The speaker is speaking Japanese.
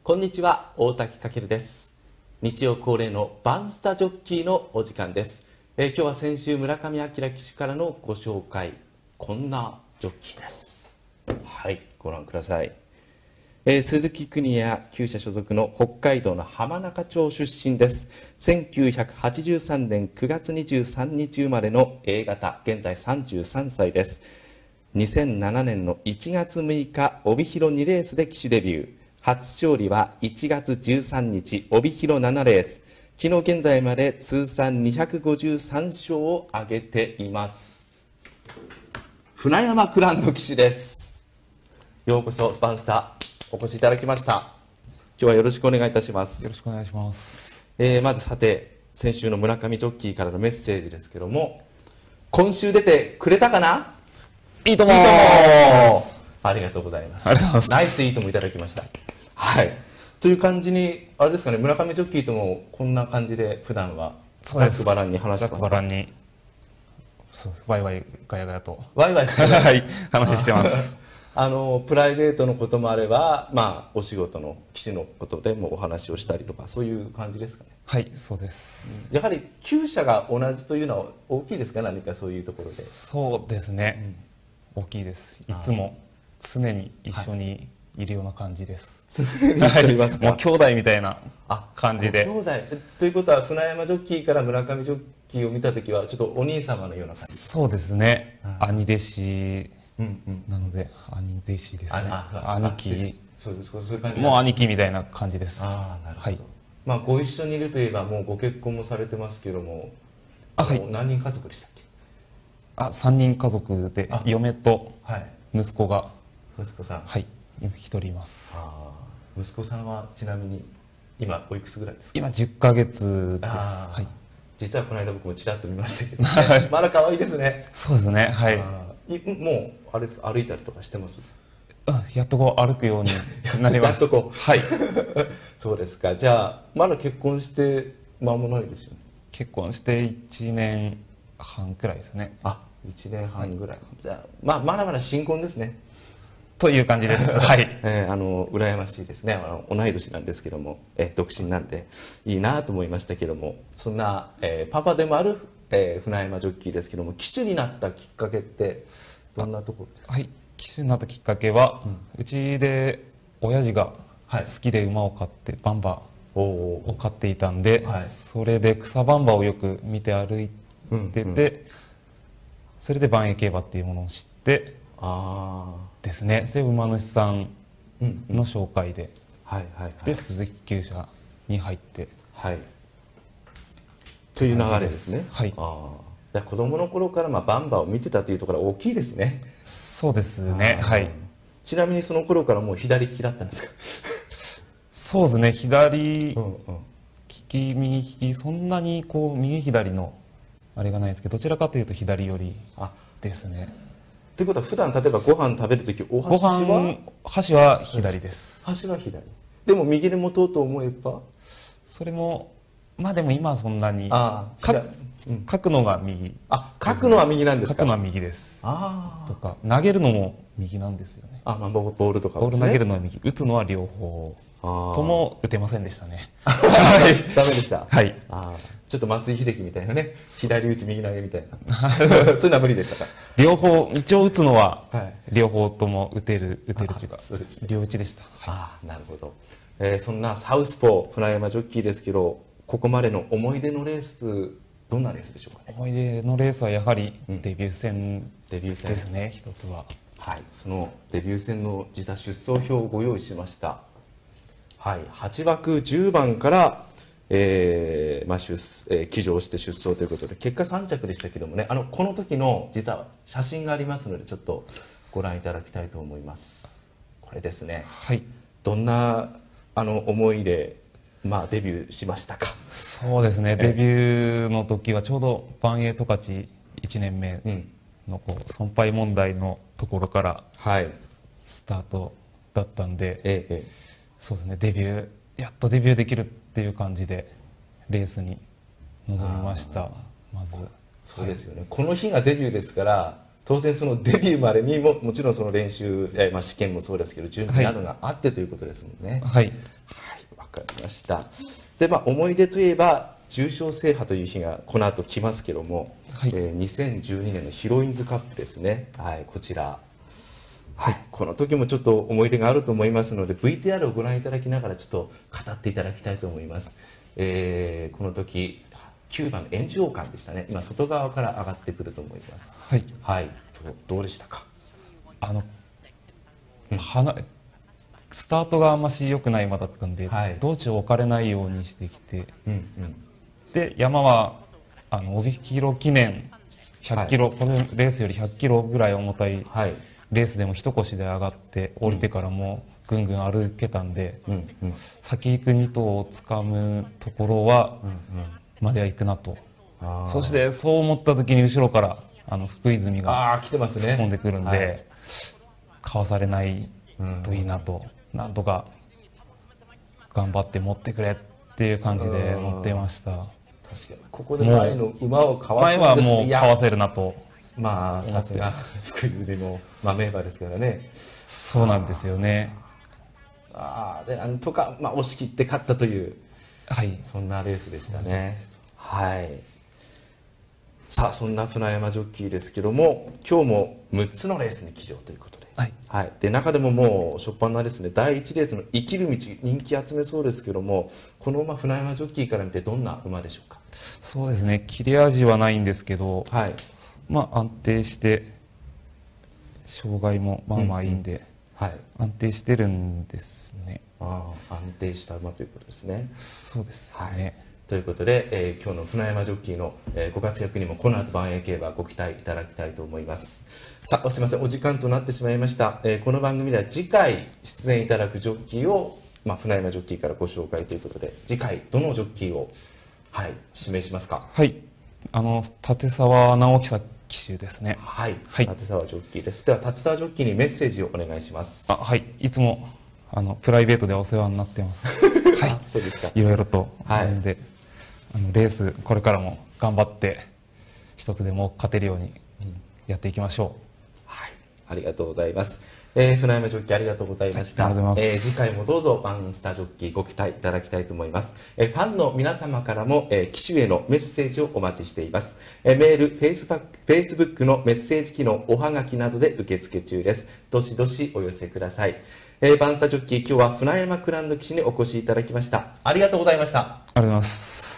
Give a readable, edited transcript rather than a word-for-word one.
こんにちは、大滝翔です。日曜恒例のバンスタジョッキーのお時間です。今日は先週村上彰騎手からのご紹介、こんなジョッキーです。はい、ご覧ください。鈴木邦也厩舎所属の北海道の浜中町出身です。1983年9月23日生まれの A 型、現在33歳です。2007年の1月6日帯広2レースで騎手デビュー。初勝利は1月13日帯広7レース。昨日現在まで通算253勝を挙げています。船山クランド騎手です。ようこそスパンスタお越しいただきました。今日はよろしくお願いいたします。 よろしくお願いします。 まずさて、先週の村上ジョッキーからのメッセージですけども、今週出てくれたかな？ いいとも。 ありがとうございます。 ありがとうございます。 ナイスいいともいただきました。はい。という感じに、あれですかね、村上ジョッキーともこんな感じで普段はざっくばらんに話してますか？ ざっくばらんに、そうです。ワイワイガヤガヤと。 ワイワイガヤガヤはい、話してます。 プライベートのこともあれば、まあ、お仕事の騎手のことでもお話をしたりとか、そういう感じですかね。 はい、そうです。 やはり厩舎が同じというのは大きいですか？何かそういうところで。 そうですね、大きいです。いつも常に一緒にいるような感じです。 常に一緒にいますか？ もう兄弟みたいな感じで。 兄弟ということは、船山ジョッキーから村上ジョッキーを見たときはちょっとお兄様のような感じ。 そうですね、兄弟子なので、兄弟子ですね。兄貴、 そういう感じ。 もう兄貴みたいな感じです。 ああ、なるほど。まあ、ご一緒にいるといえば、もうご結婚もされてますけども、 はい。 何人家族でしたっけ ？3人家族で、嫁と息子が、 息子さん、 はい、今1人います。 息子さんはちなみに今おいくつぐらいですか？ 今10ヶ月です。はい。 実はこの間僕もちらっと見ましたけど、ね、まだ可愛いですね。 そうですね。はい。 もうあれですか、歩いたりとかしてます？ やっとこう歩くようになりました。 やっとこう。はい。そうですか。じゃあまだ結婚して間もないですよね。 結婚して1年半くらいですね。 1年半ぐらい。じゃあまだまだ新婚ですね。 という感じです。はい。 羨ましいですね。同い年なんですけども、独身なんでいいなと思いましたけども、そんな、パパでもある、船山ジョッキーですけども、騎手になったきっかけってどんなところですか？ はい。騎手になったきっかけは、うちで親父が好きで馬を飼って、バンバを飼っていたんで、それで草バンバをよく見て歩いてて、それで万栄競馬っていうものを知って、ですね。で、馬主さんの紹介で、で、鈴木厩舎に入って、 という流れですね。 はい。 子供の頃からバンバを見てたというところは大きいですね。 そうですね。はい。 ちなみにその頃からもう左利きだったんですか？ そうですね。左利き、右利き、そんなにこう右左のあれがないですけど、どちらかというと左寄りですね。 ということは普段例えばご飯食べるときお箸は？ 箸は左です。 箸は左。でも右で持とうと思えば？ それもでも今はそんなに書くのが右。 書くのは右なんですか？ 書くのは右です。とか投げるのも右なんですよね。 ボールとかボール投げるのは右、打つのは両方とも打てませんでしたね。 ダメでした。 はい。 ちょっと松井秀喜みたいなね、左打ち右投げみたいなそういうのは無理でしたか？ 両方一応打つのは両方とも打てるというか両打ちでした。 なるほど。そんなサウスポー船山ジョッキーですけど、ここまでの思い出のレース、どんなレースでしょうかね？ 思い出のレースはやはりデビュー戦ですね、一つは。 はい、そのデビュー戦の実は出走表をご用意しました。はい、8枠10番から騎乗して出走ということで、結果3着でしたけどもね、この時の実は写真がありますので、ちょっとご覧いただきたいと思います。これですね。 はい。 どんな思いでデビューしましたか？ そうですね。デビューの時はちょうど万栄十勝1年目の損敗問題のところからスタートだったんで、そうですね。やっとデビューできるっていう感じでレースに臨みました。まずそうですよね。この日がデビューですから、 当然そのデビューまでにもちろんその練習、試験もそうですけど準備などがあってということですもんね。 はい、 わかりました。で、思い出といえば重賞制覇という日がこの後来ますけども、2012年のヒロインズカップですね。こちら、この時もちょっと思い出があると思いますので VTR をご覧いただきながらちょっと語っていただきたいと思います。この時9番円柱王冠でしたね。今外側から上がってくると思います。どうでしたか？ スタートがあんまし良くない馬だったんで、道中置かれないようにしてきて、で山は帯広記念100キロ、このレースより100キロぐらい重たいレースでも一腰で上がって降りてからもぐんぐん歩けたんで、先行く2頭をつかむところはまでは行くなと。そしてそう思った時に後ろから福泉が突っ込んでくるんで、かわされないといいなと、なんとか頑張って持ってくれっていう感じで乗ってました。 確かにここで前の馬をかわせる、前はもうかわせるなと。 さすが福泉も名馬ですからね。 そうなんですよね。 でなんとか、押し切って勝ったという、そんなレースでしたね。さあそんな船山ジョッキーですけども、今日も6つのレースに騎乗ということで、で中でももう初っ端のですね第1レースの生きる道、人気集めそうですけども、この馬船山ジョッキーから見てどんな馬でしょうか？ そうですね、切れ味はないんですけど、安定して障害もいいんで、安定してるんですね。 安定した馬ということですね。 そうですね。 ということで、今日の船山ジョッキーの、ご活躍にもこの後万栄競馬ご期待いただきたいと思います。さあすみません、お時間となってしまいました。この番組では次回出演いただくジョッキーを、船山ジョッキーからご紹介ということで、次回どのジョッキーを、指名しますか？ 立沢直久騎手ですね。 立沢ジョッキーです。では立沢ジョッキーにメッセージをお願いします。 いつもプライベートでお世話になってます。 そうですか。 いろいろとでレースこれからも頑張って一つでも勝てるようにやっていきましょう。 ありがとうございます。船山ジョッキーありがとうございました。次回もどうぞバンスタジョッキーご期待いただきたいと思います。ファンの皆様からも騎手へのメッセージをお待ちしています。メール、フェイスブックのメッセージ機能、おはがきなどで受付中です。どしどしお寄せください。バンスタジョッキー、今日は船山クランド騎手にお越しいただきました。ありがとうございました。 ありがとうございます。